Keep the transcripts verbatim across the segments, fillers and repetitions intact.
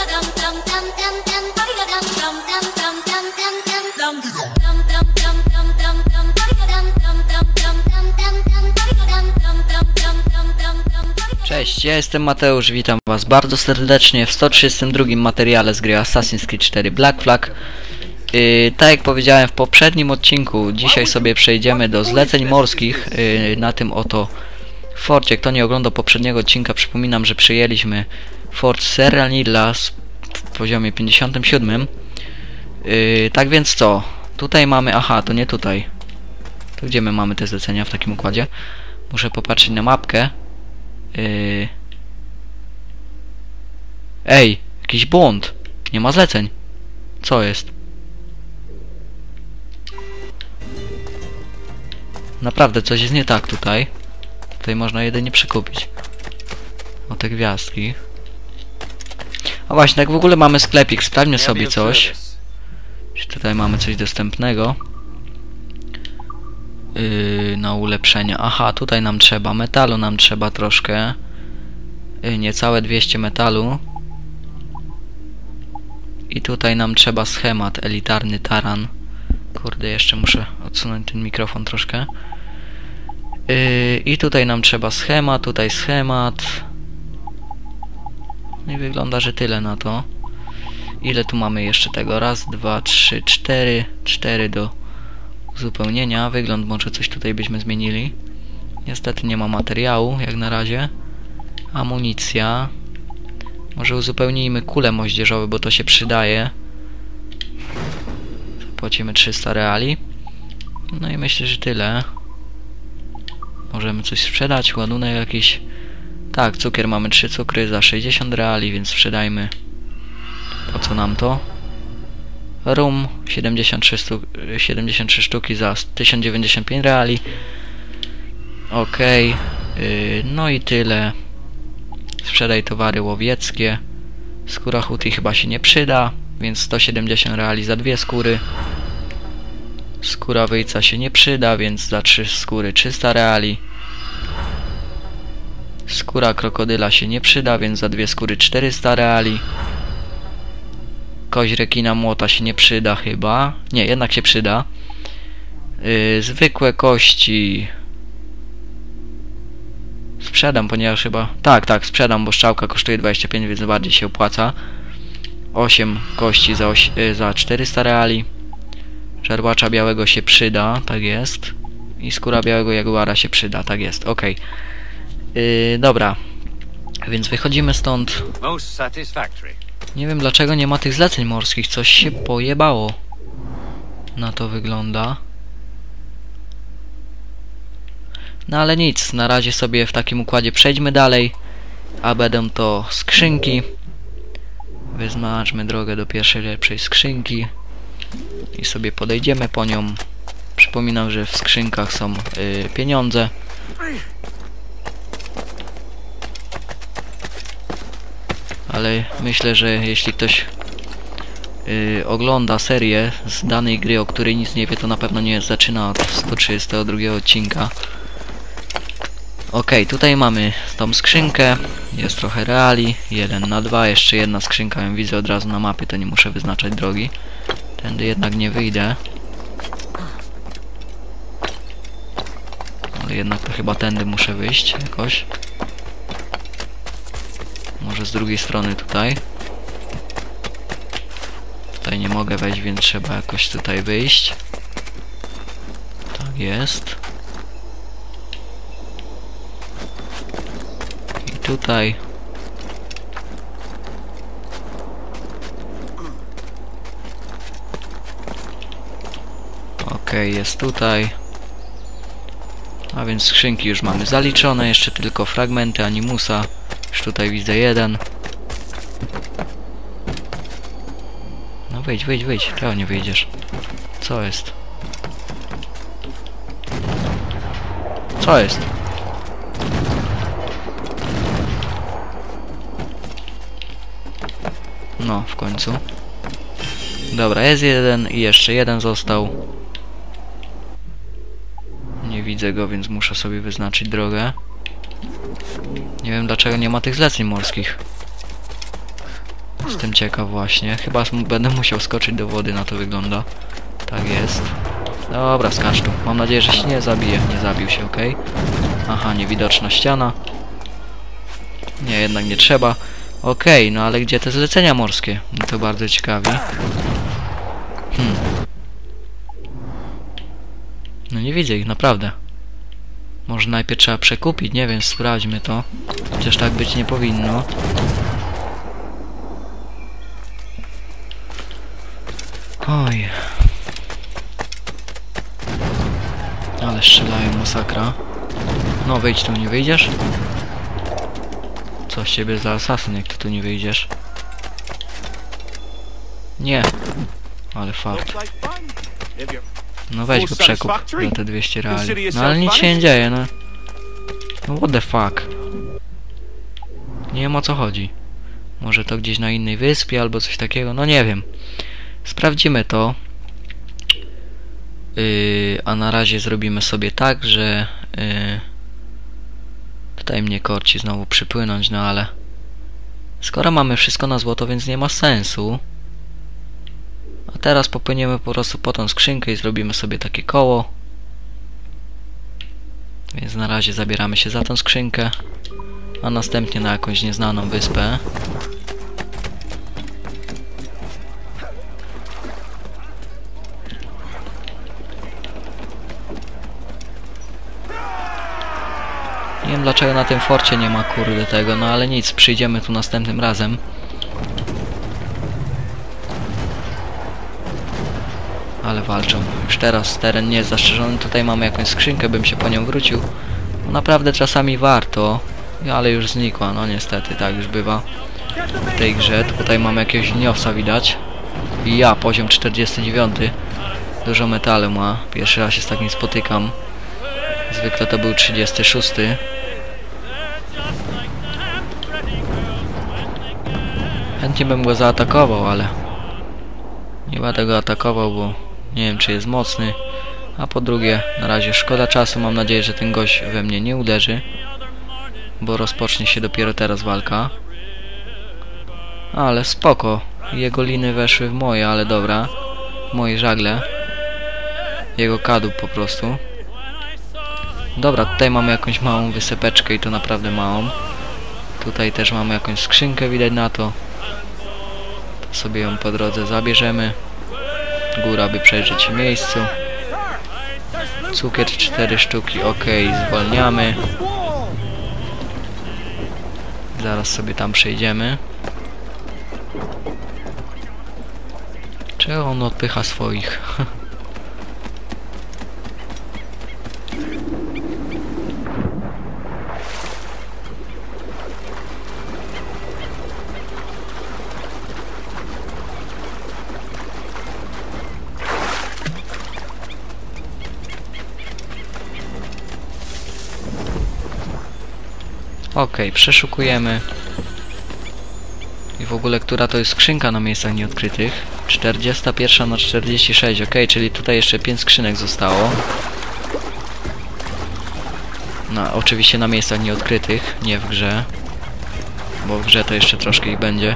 Cześć, ja jestem Mateusz, witam was bardzo serdecznie w sto trzydziestym drugim materiale z gry Assassin's Creed cztery Black Flag. Yy, tak jak powiedziałem w poprzednim odcinku, dzisiaj sobie przejdziemy do zleceń morskich yy, na tym oto forcie. Kto nie oglądał poprzedniego odcinka, przypominam, że przyjęliśmy fort Serranilla w poziomie pięćdziesiątym siódmym. Yy, tak więc co? Tutaj mamy... Aha, to nie tutaj. To gdzie my mamy te zlecenia w takim układzie? Muszę popatrzeć na mapkę. Yy... Ej, jakiś błąd. Nie ma zleceń. Co jest? Naprawdę coś jest nie tak tutaj. Tutaj można jedynie przekupić. O te gwiazdki. A właśnie, tak w ogóle mamy sklepik. Sprawdźmy sobie coś. Czy tutaj mamy coś dostępnego? Yy, na ulepszenie. Aha, tutaj nam trzeba metalu, nam trzeba troszkę. Yy, niecałe dwieście metalu. I tutaj nam trzeba schemat, elitarny taran. Kurde, jeszcze muszę odsunąć ten mikrofon troszkę. Yy, I tutaj nam trzeba schemat, tutaj schemat. No i wygląda, że tyle na to. Ile tu mamy jeszcze tego? Raz, dwa, trzy, cztery. Cztery do uzupełnienia. Wygląd może coś tutaj byśmy zmienili. Niestety nie ma materiału, jak na razie. Amunicja. Może uzupełnijmy kule moździerzowe, bo to się przydaje. Zapłacimy trzysta reali. No i myślę, że tyle. Możemy coś sprzedać, ładunek jakiś. Tak, cukier, mamy trzy cukry za sześćdziesiąt reali, więc sprzedajmy. Po co nam to? Rum, siedemdziesiąt trzy, siedemdziesiąt trzy sztuki za tysiąc dziewięćdziesiąt pięć reali. Okej. Okay. Yy, no i tyle. Sprzedaj towary łowieckie. Skóra huty chyba się nie przyda, więc sto siedemdziesiąt reali za dwie skóry. Skóra wyjca się nie przyda, więc za trzy skóry trzysta reali. Skóra krokodyla się nie przyda, więc za dwie skóry czterysta reali. Kość rekina młota się nie przyda chyba. Nie, jednak się przyda. Yy, zwykłe kości sprzedam, ponieważ chyba... Tak, tak, sprzedam, bo strzałka kosztuje dwadzieścia pięć, więc bardziej się opłaca. osiem kości za, oś... yy, za czterysta reali. Żarłacza białego się przyda, tak jest. I skóra białego jaguara się przyda, tak jest, okej. Okay. Yy, dobra. Więc wychodzimy stąd. Nie wiem dlaczego nie ma tych zleceń morskich, coś się pojebało. Na to wygląda. No ale nic, na razie sobie w takim układzie przejdźmy dalej. A będą to skrzynki. Wyznaczmy drogę do pierwszej lepszej skrzynki. I sobie podejdziemy po nią. Przypominam, że w skrzynkach są yy, pieniądze. Ale myślę, że jeśli ktoś yy, ogląda serię z danej gry, o której nic nie wie, to na pewno nie zaczyna od sto trzydziestego drugiego odcinka. Ok, tutaj mamy tą skrzynkę. Jest trochę reali. jeden na dwa. Jeszcze jedna skrzynka. Ją widzę od razu na mapie, to nie muszę wyznaczać drogi. Tędy jednak nie wyjdę. Ale jednak to chyba tędy muszę wyjść jakoś. Może z drugiej strony tutaj. Tutaj nie mogę wejść, więc trzeba jakoś tutaj wyjść. Tak jest. I tutaj. Okej, jest tutaj. A więc skrzynki już mamy zaliczone. Jeszcze tylko fragmenty animusa. Już tutaj widzę jeden. No wyjdź, wyjdź, wyjdź. Czemu nie wyjdziesz? Co jest? Co jest? No, w końcu. Dobra, jest jeden i jeszcze jeden został. Nie widzę go, więc muszę sobie wyznaczyć drogę. Nie wiem dlaczego nie ma tych zleceń morskich. Jestem ciekaw właśnie. Chyba będę musiał skoczyć do wody, na to wygląda. Tak jest. Dobra, skacz tu. Mam nadzieję, że się nie zabije. Nie zabił się, ok? Aha, niewidoczna ściana. Nie, jednak nie trzeba. Okej, okay, no ale gdzie te zlecenia morskie? No to bardzo ciekawi. Hmm. No nie widzę ich, naprawdę. Może najpierw trzeba przekupić, nie wiem, sprawdźmy to. Chociaż tak być nie powinno. Oj. Ale strzelają, masakra. No wyjdź tu, nie wyjdziesz? Co z ciebie za asasyn, jak ty tu nie wyjdziesz? Nie. Ale fakt. No weź go przekup za te dwieście reali. No ale nic się nie dzieje, no. No what the fuck. Nie wiem, o co chodzi. Może to gdzieś na innej wyspie albo coś takiego, no nie wiem. Sprawdzimy to. Yy, a na razie zrobimy sobie tak, że yy, tutaj mnie korci znowu przypłynąć, no ale skoro mamy wszystko na złoto, więc nie ma sensu. A teraz popłyniemy po prostu po tą skrzynkę i zrobimy sobie takie koło. Więc na razie zabieramy się za tą skrzynkę, a następnie na jakąś nieznaną wyspę. Nie wiem dlaczego na tym forcie nie ma kurde tego, no ale nic, przyjdziemy tu następnym razem. Ale walczą. Już teraz teren nie jest zastrzeżony. Tutaj mamy jakąś skrzynkę, bym się po nią wrócił. No naprawdę czasami warto, ale już znikła, no niestety, tak już bywa w tej grze. Tutaj mamy jakiegoś liniowca widać. I ja, poziom czterdziesty dziewiąty. Dużo metalu ma. Pierwszy raz się z takim spotykam. Zwykle to był trzydziesty szósty. Chętnie bym go zaatakował, ale nie będę go atakował, bo nie wiem, czy jest mocny. A po drugie, na razie szkoda czasu. Mam nadzieję, że ten gość we mnie nie uderzy, bo rozpocznie się dopiero teraz walka. Ale spoko. Jego liny weszły w moje, ale dobra. W moje żagle. Jego kadłub po prostu. Dobra, tutaj mamy jakąś małą wysepeczkę i to naprawdę małą. Tutaj też mamy jakąś skrzynkę, widać na to. To sobie ją po drodze zabierzemy. Góra, by przejrzeć w miejscu. Cukier cztery sztuki, ok, zwalniamy. Zaraz sobie tam przejdziemy. Czego on odpycha swoich? Okej, okay, przeszukujemy. I w ogóle, która to jest skrzynka na miejscach nieodkrytych? czterdziesta pierwsza na czterdzieści sześć, ok, czyli tutaj jeszcze pięć skrzynek zostało. No, oczywiście na miejscach nieodkrytych, nie w grze. Bo w grze to jeszcze troszkę ich będzie.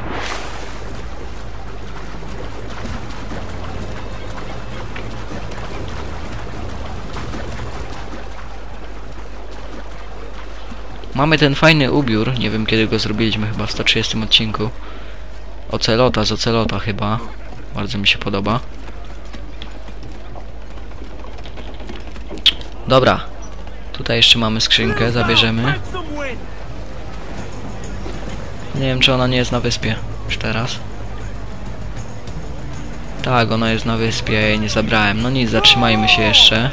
Mamy ten fajny ubiór, nie wiem kiedy go zrobiliśmy, chyba w sto trzydziestym odcinku. Ocelota, z ocelota chyba. Bardzo mi się podoba. Dobra. Tutaj jeszcze mamy skrzynkę, zabierzemy. Nie wiem, czy ona nie jest na wyspie już teraz. Tak, ona jest na wyspie, ja jej nie zabrałem. No nic, zatrzymajmy się jeszcze.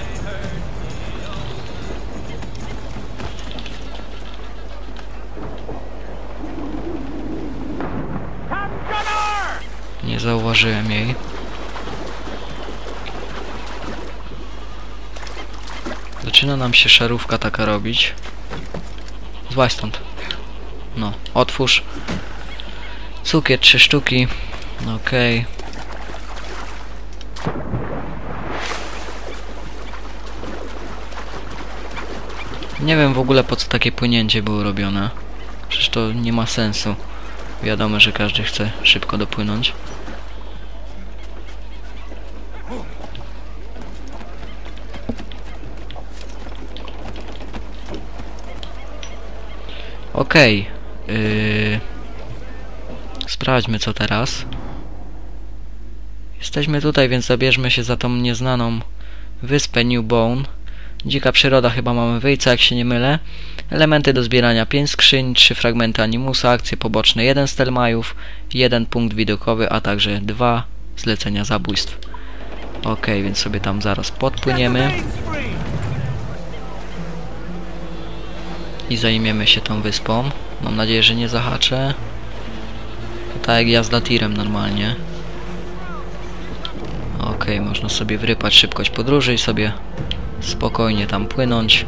Nie zauważyłem jej. Zaczyna nam się szarówka taka robić. Złaź stąd. No, otwórz. Cukier trzy sztuki. Okej. Nie wiem w ogóle po co takie płynięcie było robione. Przecież to nie ma sensu. Wiadomo, że każdy chce szybko dopłynąć. Okej. Okay. Yy... Sprawdźmy co teraz. Jesteśmy tutaj, więc zabierzmy się za tą nieznaną wyspę New Bone. Dzika przyroda chyba mamy wyjść, jak się nie mylę. Elementy do zbierania pięć skrzyń, trzy fragmenty animusa, akcje poboczne jeden stelmajów, jeden punkt widokowy, a także dwa zlecenia zabójstw. Ok, więc sobie tam zaraz podpłyniemy. I zajmiemy się tą wyspą. Mam nadzieję, że nie zahaczę. To tak jak jazda tirem normalnie. Ok, można sobie wyrypać szybkość podróży i sobie spokojnie tam płynąć.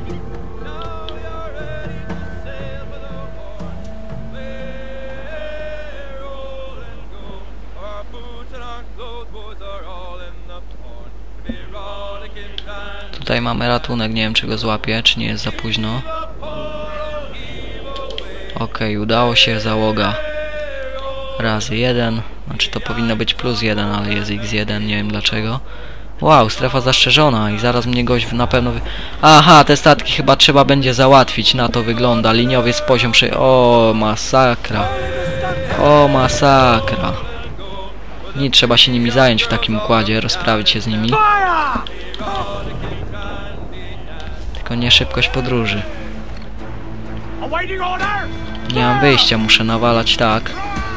Tutaj mamy ratunek, nie wiem czy go złapię, czy nie jest za późno. Ok, udało się, załoga razy jeden, znaczy to powinno być plus jeden, ale jest iks jeden, nie wiem dlaczego. Wow, strefa zastrzeżona i zaraz mnie gość na pewno... Wy... Aha, te statki chyba trzeba będzie załatwić, na to wygląda. Liniowiec poziom trzy... O, masakra. O, masakra. Nie trzeba się nimi zająć w takim układzie, rozprawić się z nimi. Tylko nie szybkość podróży. Nie mam wyjścia, muszę nawalać tak.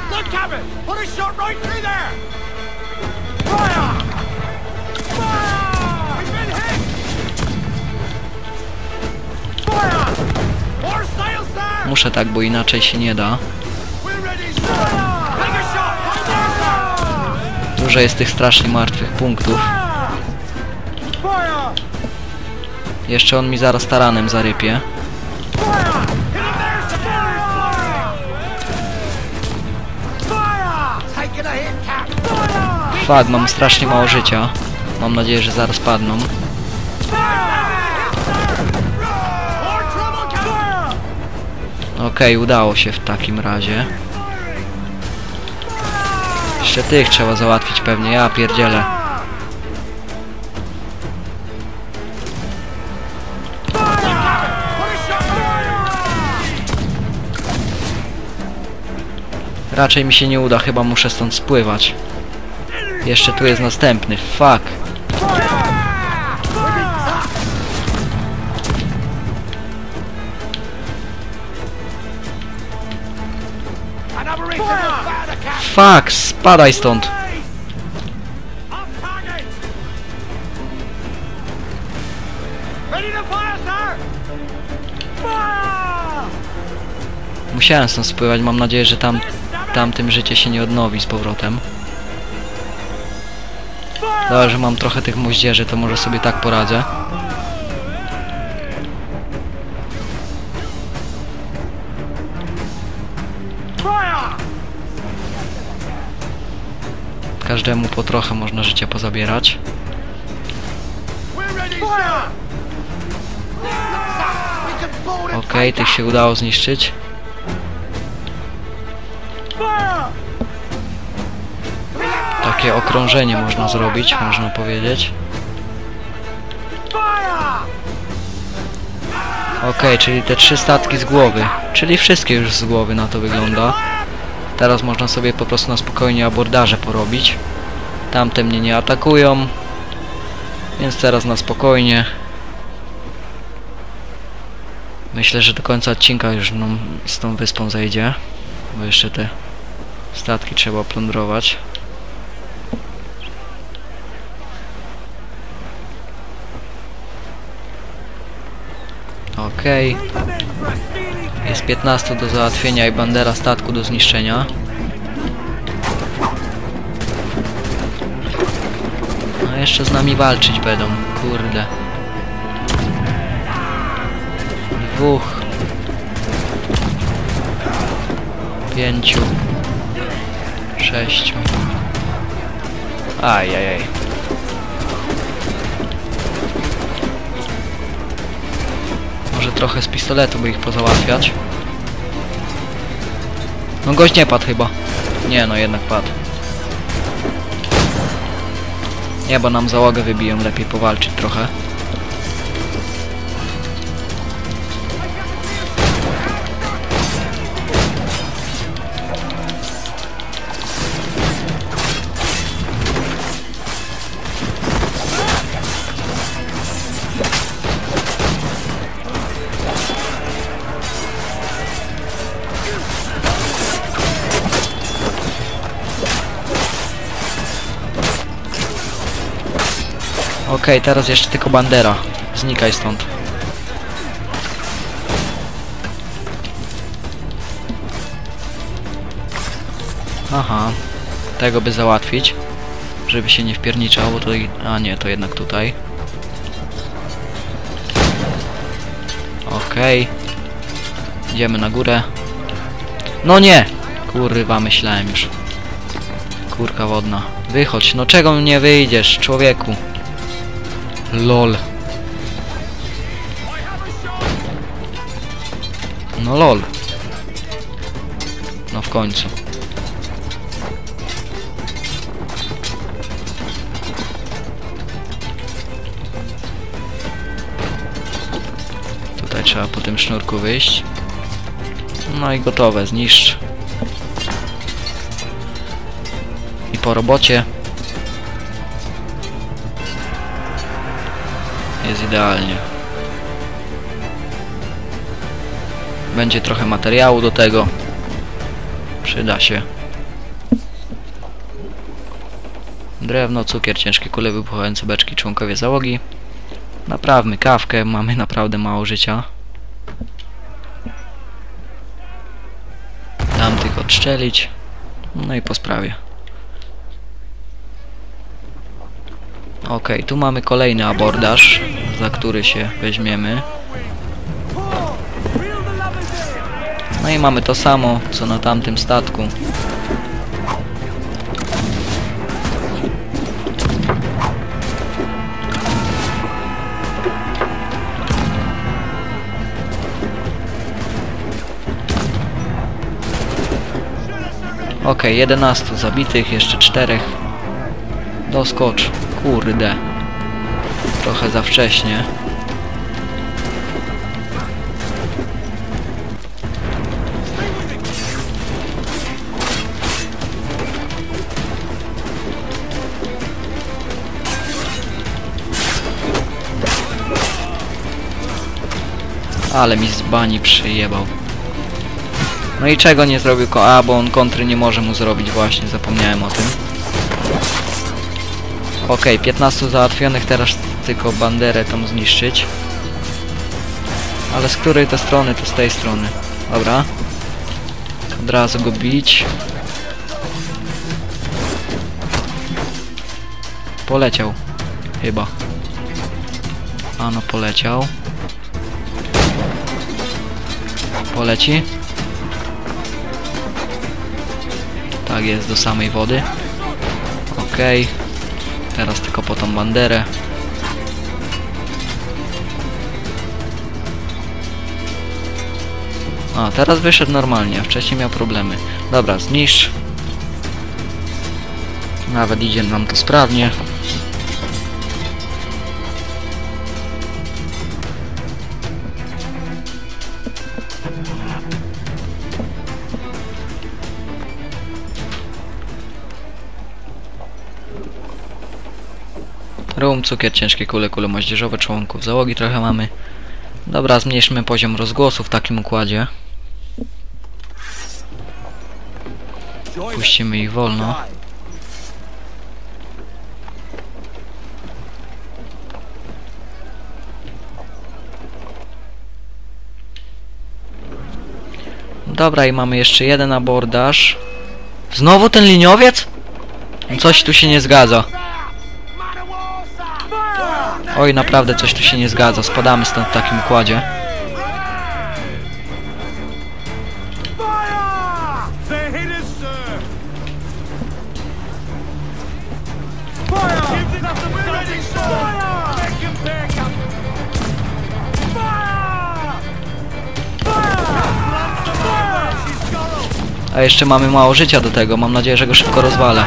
Muszę tak, bo inaczej się nie da. Dużo jest tych strasznie martwych punktów. Jeszcze on mi zaraz taranem zarypie. Fuck, mam strasznie mało życia. Mam nadzieję, że zaraz padną. Okej, okay, udało się w takim razie. Jeszcze tych trzeba załatwić pewnie, ja pierdzielę. Raczej mi się nie uda, chyba muszę stąd spływać. Jeszcze tu jest następny, fuck. Fuck, spadaj stąd. Musiałem stąd spływać, mam nadzieję, że tam tamtym życie się nie odnowi z powrotem. Dobra, że mam trochę tych moździerzy, to może sobie tak poradzę. Każdemu po trochę można życie pozabierać. Okej, okay, tych się udało zniszczyć. Takie okrążenie można zrobić, można powiedzieć. Okej, okay, czyli te trzy statki z głowy. Czyli wszystkie już z głowy na to wygląda. Teraz można sobie po prostu na spokojnie abordaże porobić. Tamte mnie nie atakują. Więc teraz na spokojnie. Myślę, że do końca odcinka już nam z tą wyspą zejdzie. Bo jeszcze te statki trzeba plądrować. Okej. Okay. Jest piętnaście do załatwienia i bandera statku do zniszczenia. No jeszcze z nami walczyć będą, kurde. Dwóch. Pięciu. Sześciu. Ajajaj. Może trochę z pistoletu by ich pozałatwiać. No gość nie padł chyba. Nie no, jednak padł. Nie, bo nam załogę wybiją, lepiej powalczyć trochę. Okej, okay, teraz jeszcze tylko bandera. Znikaj stąd. Aha. Tego by załatwić. Żeby się nie wpierniczało, to i... A nie, to jednak tutaj. Okej. Okay. Idziemy na górę. No nie! Kurwa, myślałem już. Kurka wodna. Wychodź, no czego nie wyjdziesz, człowieku? Lol. No lol. No w końcu. Tutaj trzeba po tym sznurku wyjść. No i gotowe, zniszcz. I po robocie. Jest idealnie. Będzie trochę materiału do tego. Przyda się. Drewno, cukier, ciężkie kule, wybuchające beczki, członkowie załogi. Naprawmy kawkę, mamy naprawdę mało życia. Dam tylko odstrzelić. No i po sprawie. Ok, tu mamy kolejny abordaż, za który się weźmiemy. No i mamy to samo, co na tamtym statku. Ok, jedenastu zabitych, jeszcze czterech. Doskocz. Kurde. Trochę za wcześnie. Ale mi z bani przyjebał. No i czego nie zrobił ko... A, bo on kontry nie może mu zrobić właśnie, zapomniałem o tym. Okej, okay, piętnastu załatwionych, teraz tylko banderę tam zniszczyć. Ale z której to strony? To z tej strony. Dobra. Od razu go bić. Poleciał. Chyba. A no, poleciał. Poleci. Tak jest, do samej wody. Okej. Okay. Teraz tylko po tą banderę. A, teraz wyszedł normalnie, a wcześniej miał problemy. Dobra, zniszcz. Nawet idzie nam to sprawnie. Rum, cukier, ciężkie kule, kule moździerzowe, członków załogi trochę mamy. Dobra, zmniejszmy poziom rozgłosu w takim układzie. Puścimy ich wolno. Dobra, i mamy jeszcze jeden abordaż. Znowu ten liniowiec? Coś tu się nie zgadza. Oj, naprawdę coś tu się nie zgadza. Spadamy stąd w takim układzie. A jeszcze mamy mało życia do tego. Mam nadzieję, że go szybko rozwalę.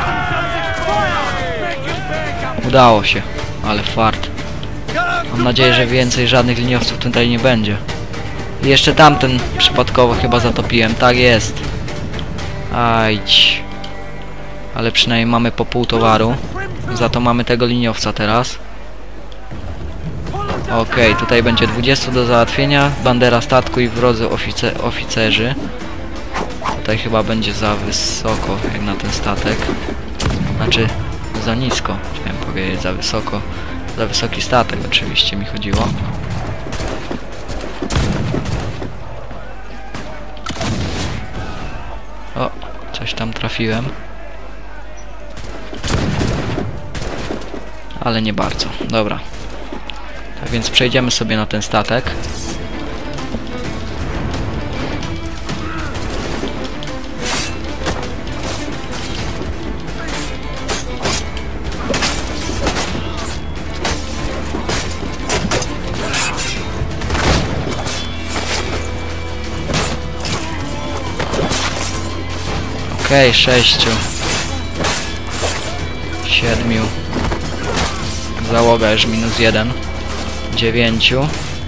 Udało się. Ale fart. Mam nadzieję, że więcej żadnych liniowców tutaj nie będzie. I jeszcze tamten przypadkowo chyba zatopiłem. Tak jest. Ajdź. Ale przynajmniej mamy po pół towaru. Za to mamy tego liniowca teraz. Okej, okay, tutaj będzie dwudziestu do załatwienia. Bandera statku i wrodzy ofice oficerzy. Tutaj chyba będzie za wysoko jak na ten statek. Znaczy za nisko, chciałem powiedzieć, za wysoko. Za wysoki statek oczywiście mi chodziło. O, coś tam trafiłem. Ale nie bardzo. Dobra. Tak więc przejdziemy sobie na ten statek. Okej, okay, sześciu. Siedmiu. Załoga już minus jeden. Dziewięciu.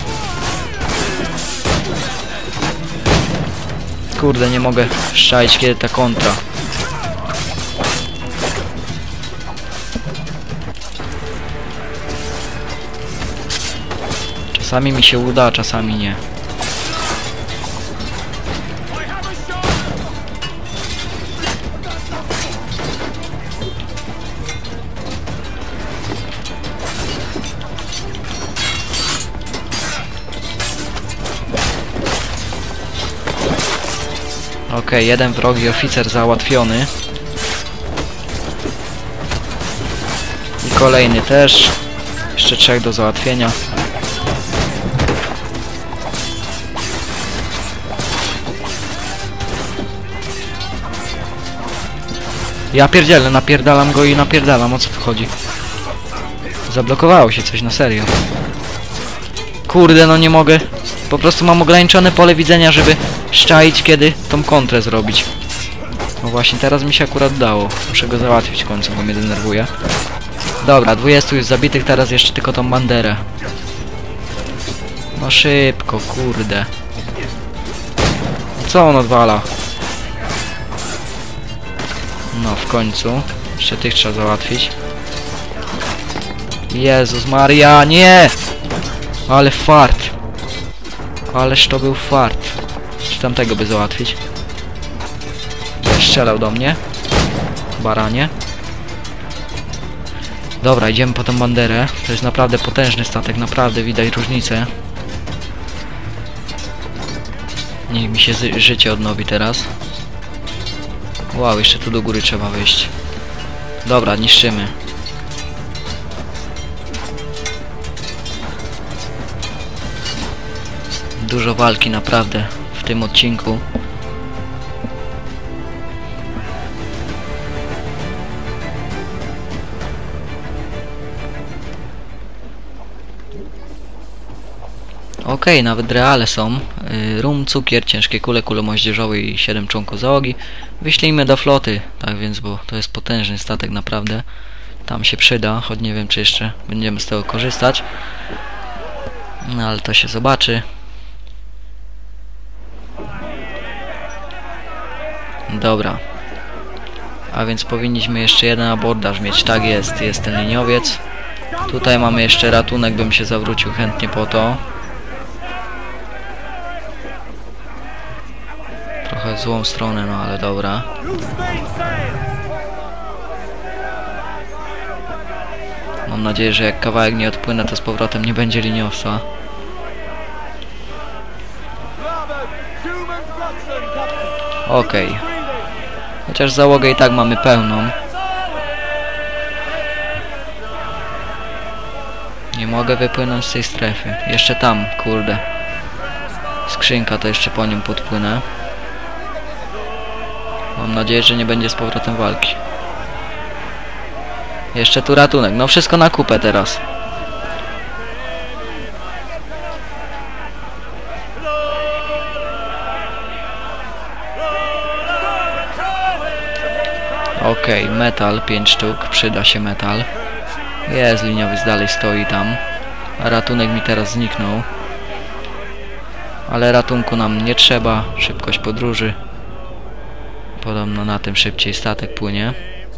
Kurde, nie mogę szczaić kiedy ta kontra. Czasami mi się uda, a czasami nie. Okej, okay, jeden wrogi oficer załatwiony. I kolejny też. Jeszcze trzech do załatwienia. Ja pierdzielę, napierdalam go i napierdalam, o co tu chodzi? Zablokowało się coś, na serio. Kurde, no nie mogę. Po prostu mam ograniczone pole widzenia, żeby szczaić kiedy tą kontrę zrobić. No właśnie, teraz mi się akurat dało. Muszę go załatwić w końcu, bo mnie denerwuje. Dobra, dwudziestu już zabitych, teraz jeszcze tylko tą banderę. No szybko, kurde. Co on odwala? No w końcu. Jeszcze tych trzeba załatwić. Jezus Maria, nie! Ale fart. Ależ to był fart. Czy tamtego by załatwić? Strzelał do mnie. Baranie. Dobra, idziemy po tą banderę. To jest naprawdę potężny statek, naprawdę widać różnicę. Niech mi się życie odnowi teraz. Wow, jeszcze tu do góry trzeba wyjść. Dobra, niszczymy. Dużo walki naprawdę w tym odcinku. Okej, okay, nawet reale są. Yy, rum, cukier, ciężkie kule, kule moździerzowe i siedem członków załogi. Wyślijmy do floty, tak więc, bo to jest potężny statek naprawdę. Tam się przyda, choć nie wiem czy jeszcze będziemy z tego korzystać. No ale to się zobaczy. Dobra. A więc powinniśmy jeszcze jeden abordaż mieć. Tak jest, jest ten liniowiec. Tutaj mamy jeszcze ratunek, bym się zawrócił chętnie po to. Trochę w złą stronę, no ale dobra. Mam nadzieję, że jak kawałek nie odpłynę, to z powrotem nie będzie liniowca. Okej. Okay. Chociaż załogę i tak mamy pełną. Nie mogę wypłynąć z tej strefy. Jeszcze tam, kurde. Skrzynka, to jeszcze po nią podpłynę. Mam nadzieję, że nie będzie z powrotem walki. Jeszcze tu ratunek. No wszystko na kupę teraz. Okej, okay, metal, pięć sztuk, przyda się metal. Jest, liniowiec dalej stoi tam. A ratunek mi teraz zniknął. Ale ratunku nam nie trzeba, szybkość podróży. Podobno na tym szybciej statek płynie.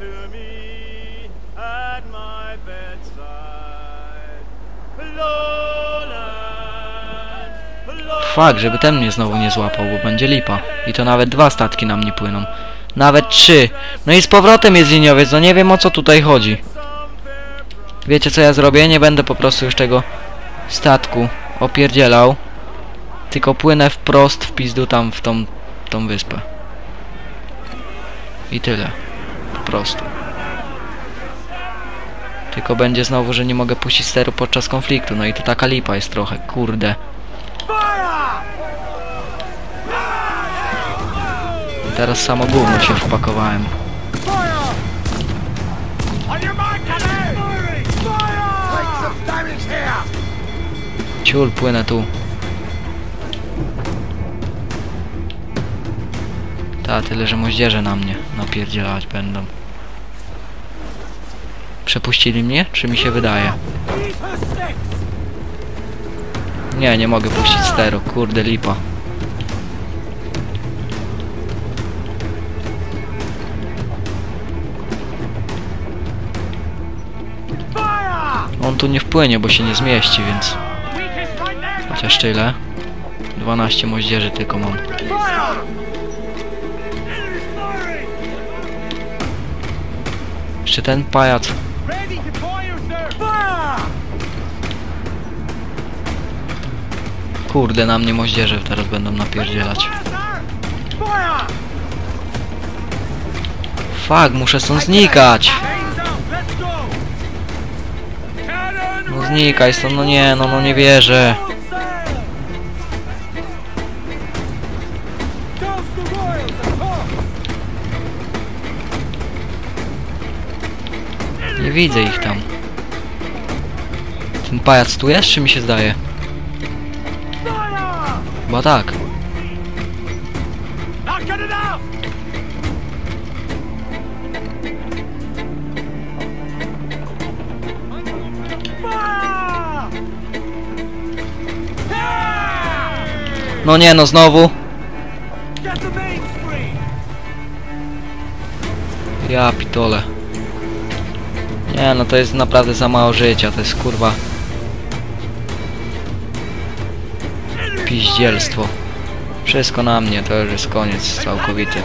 Fakt, żeby ten mnie znowu nie złapał, bo będzie lipa. I to nawet dwa statki nam nie płyną. Nawet trzy. No i z powrotem jest liniowiec, no nie wiem o co tutaj chodzi. Wiecie co ja zrobię? Nie będę po prostu już tego statku opierdzielał. Tylko płynę wprost w pizdu tam w tą, tą wyspę. I tyle. Po prostu. Tylko będzie znowu, że nie mogę puścić steru podczas konfliktu. No i to taka lipa jest trochę, kurde. I teraz samo gówno się wpakowałem. Ciul, płynę tu. Ta, tyle, że moździerze na mnie napierdzielać będą. Przepuścili mnie? Czy mi się wydaje? Nie, nie mogę puścić steru. Kurde, lipa. On tu nie wpłynie, bo się nie zmieści, więc... Chociaż tyle. dwanaście moździerzy tylko mam. Jeszcze ten pajac. Kurde, na mnie moździerze teraz będą napierdzielać. Fuck, muszę stąd znikać. No znikaj stąd, no nie, no no nie wierzę. Nie widzę ich tam. Ten pajac tu jest, czy mi się zdaje? Chyba tak. No nie, no znowu. Ja pitole. Nie, no to jest naprawdę za mało życia, to jest kurwa piździelstwo. Wszystko na mnie, to już jest koniec całkowity.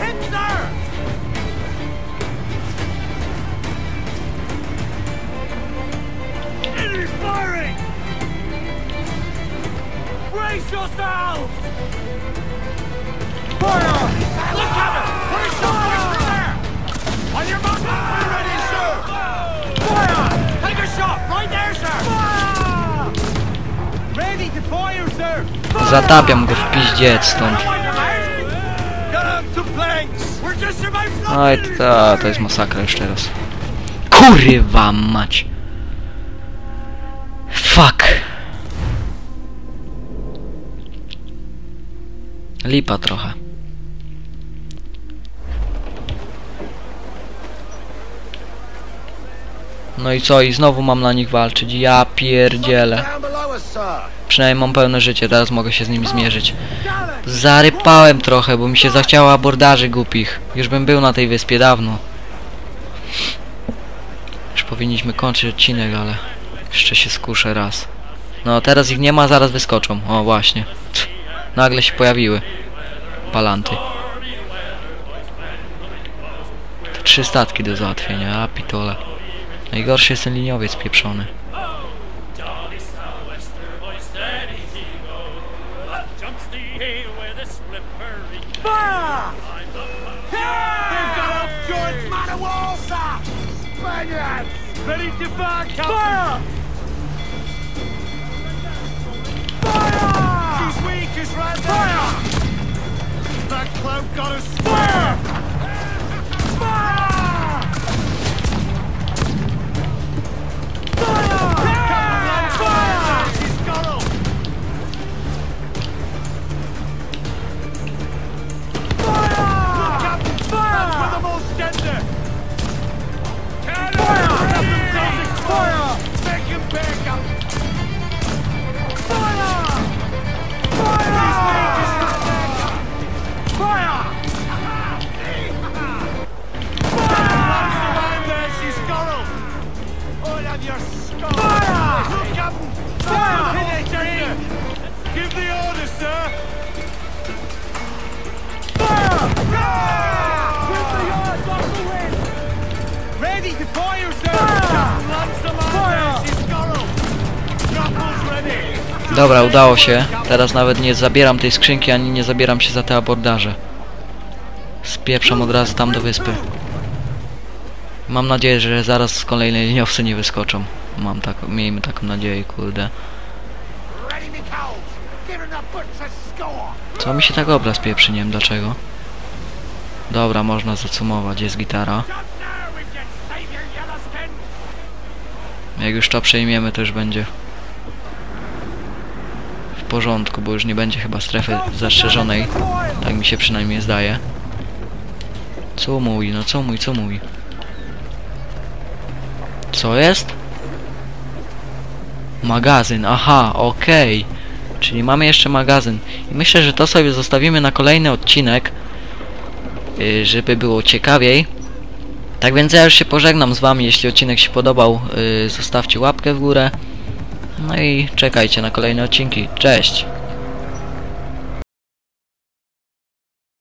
Zatapiam go w piździec stąd. No i to, to jest masakra już teraz. Kurwa mać. Fuck. Lipa trochę. No i co? I znowu mam na nich walczyć. Ja pierdzielę. Przynajmniej mam pełne życie, teraz mogę się z nimi zmierzyć. Zarypałem trochę, bo mi się zachciało abordaży głupich. Już bym był na tej wyspie dawno. Już powinniśmy kończyć odcinek, ale jeszcze się skuszę raz. No teraz ich nie ma, zaraz wyskoczą. O właśnie. Nagle się pojawiły palanty. To trzy statki do załatwienia, a pitole. Najgorszy jest ten liniowiec pieprzony. Ready to fire! Fire! Fire! She's weak, she's right there! Fire! That cloud got us! Fire! Fire! Fire! Fire! She's got him! Fire! Look, Captain! Fire! That's where the most gender! fire, sir! Lunch them on there, she's got 'em. Knuckles ready. Dobra, udało się. Teraz nawet nie zabieram tej skrzynki, ani nie zabieram się za te abordaże. Spieprzam od razu tam do wyspy. Mam nadzieję, że zaraz kolejne liniowce nie wyskoczą. Mam taką, miejmy taką nadzieję, kurde. Ready, me cows. Giving the butcher score. Co mi się tak obraz pieprzy, nie wiem dlaczego. Dobra, można zacumować, jest gitara. Just now we can save your yellow skin. Jak już to przejmiemy, to już będzie w porządku, bo już nie będzie chyba strefy zastrzeżonej. Tak mi się przynajmniej zdaje. Co mówi, no co mówi, co mówi? Co jest? Magazyn, aha, okej. Czyli mamy jeszcze magazyn. I myślę, że to sobie zostawimy na kolejny odcinek, yy, żeby było ciekawiej. Tak więc ja już się pożegnam z wami. Jeśli odcinek się podobał, yy, zostawcie łapkę w górę. No i czekajcie na kolejne odcinki. Cześć!